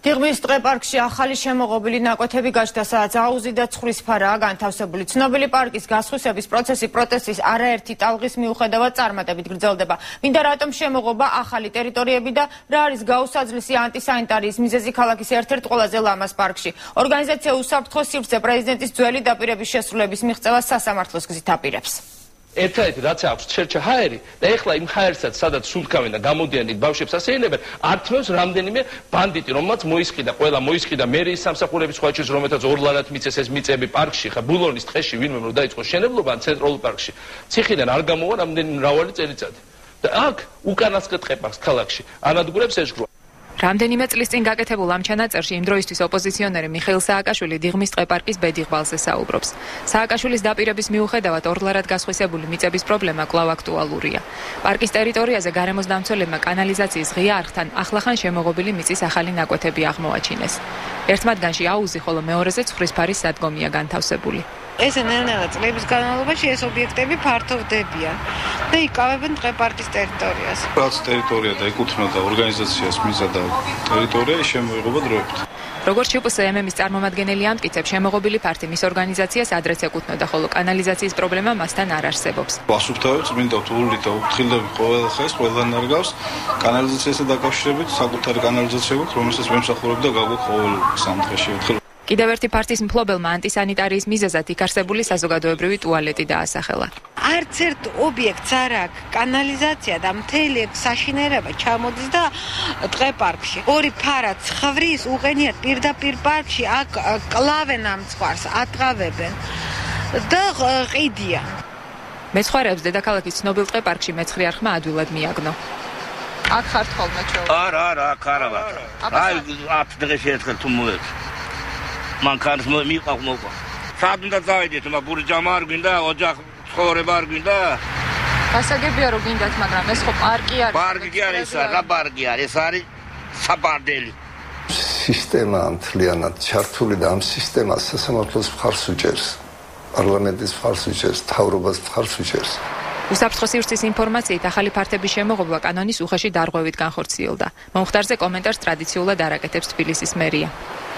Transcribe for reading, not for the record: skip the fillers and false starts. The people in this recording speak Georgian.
დიღმის ტყეპარკში ახალი შემოღობილი ნაკვეთები გაჩნდა, სადაც აუზი და ცხვრისფარაა განთავსებული. ცნობილი პარკის გასხვისების პროცესი პროტესტის არაერთი ტალღის მიუხედავად წარმატებით გრძელდება. მინდა რატომ შემოღობა ახალი ტერიტორიები და რა არის გაუსაძლისი ანტისანიტარიის მიზეზი ქალაქის ერთ-ერთ ყველაზე ლამაზ პარკში. ორგანიზაცია უსაფრთხო სივრცე პრეზიდენტის ძველი დაპირების შესრულების მიღწევას სასამართლოს გზით აპირებს. ერთადერთი რაც აქვს ჩერჩა ჰაერი და ეხლა იმ ჰაერსაც სადაც სულთქავენ და გამოდიან იქ ბავშვებს ასეინებენ ართმევს რამდენიმე ბანდიტი რომელმაც მოისყიდა მერიის სამსახურების ხუაჩის რომელთაც ორლანად მიწეს ეს მიწები პარკში ხა ბულონის ტყეში ვინმე რომ დაიწყო შენებლობა ცენტრალურ პარკში ციხიდან არ გამოვა რამდენიმე მრავალი წელიწადი და აქ უკანასკნელ ტყეპარკს ქალაქში ანადგურებს ეშგრო რამდენიმე წლის წინ გაკეთებულ ამ ჩანაწერში იმ დროისთვის ოპოზიციონერი მიხეილ სააკაშვილი დიღმის ტყეპარკის ბედიღვალზე საუბრობს. სააკაშვილის დაპირების მიუხედავად ორლარად გასხვისებული მიწების პრობლემა კვლავ აქტუალურია. პარკის ტერიტორიაზე გარემოს დამცველებმა კანალიზაციის ღია არხთან ახლახან შემოღობილი მიწის ახალი ნაკვეთები აღმოაჩინეს. ერთ მათგანში აუზი, ხოლო მეორეზე ცხვრისფარის სადგომია განთავსებული. ეს ნელ-ნელა წლების განმავლობაში ეს ობიექტები ფართოვდებიან და იკავებენ ტყეპარკის ტერიტორიას. რაც ტერიტორია და ეკუთვნოდა ორგანიზაციას მიზადა ტერიტორია შემოიღობა დროებით. როგორც ჭპსმ-ის წარმომადგენელი ამტკიცებს, შემოღობილი ფართი მის ორგანიზაციას ადრეც ეკუთვნოდა, ხოლო კანალიზაციის პრობლემა მასთან არ არსებობს. ვასუფთავებ წმინდა თუვლით და უფრთხილდები ყოველ ხეს ყველა ნარგავს კანალიზაციასთან დაკავშირებით საკუთარი კანალიზაცია გვაქვს, რომელსაც ვემსახურებ და გავგო ყოველ სამთხედში ერთხელ. კიდევ ერთი ფართის მფლობელმა ანტისანიტარიის მიზეზად იქ არსებული საზოგადოებრივი ტუალეტი დაასახელა. არც ერთ ობიექტს არ აქვს კანალიზაცია და მთელი საშინელება ჩამოდის და ტყეპარკში. ორი ფარა ცხვრის უყენიათ პირდაპირ პარკში აქ კლავენ ამ ცხვარს, ატყავებენ და ყიდიან. მეცხვარეებს დედაქალაქის ცნობილ ტყეპარკში მეცხრე არხმა ადვილად მიაგნო. აქ ხართ ხოლმე ჩვენ? არა, არ ვარ. აი 10 დღეში ერთხელ თუ მოეც. Man kann es mir auch machen. Schaut mir das Zeit jetzt, mal wurde Jamar ginda, ოჯახ ცხოვრება არ გინდა? გასაგებია რომ გინდათ, მაგრამ ეს ხო პარკი არის. პარკი არის, რა პარკი არის? ეს არის საბარდელი. სისტემა მთლიანად ჩართული და ამ სისტემას სასამართლოს მხარს უჭერს. პარლამენტის მხარს უჭერს, მთავრობას მხარს უჭერს. უსაფრთხო სივრცის ინფორმაციით ახალი ფართების შემოღობა კანონის უხეში დარღვევით განხორციელდა. მომხდარზე კომენტარს ტრადიციულად არ აკეთებს თბილისის მერია.